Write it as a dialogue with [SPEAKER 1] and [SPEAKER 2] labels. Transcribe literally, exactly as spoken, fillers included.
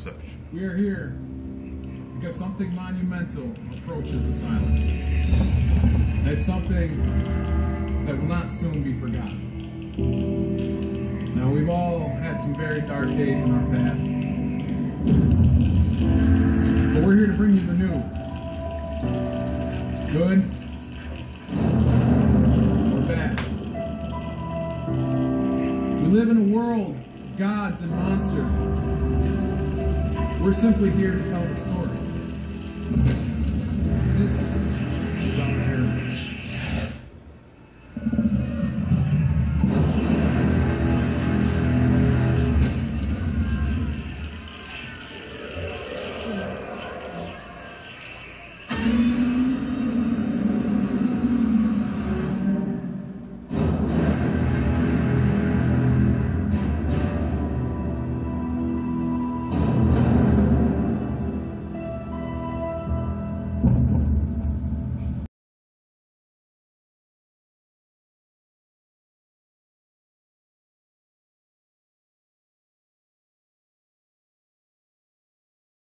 [SPEAKER 1] Inception.
[SPEAKER 2] We are here because something monumental approaches this island. It's something that will not soon be forgotten. Now, we've all had some very dark days in our past, but we're here to bring you the news. Good or bad. We live in a world of gods and monsters. We're simply here to tell the story. This is our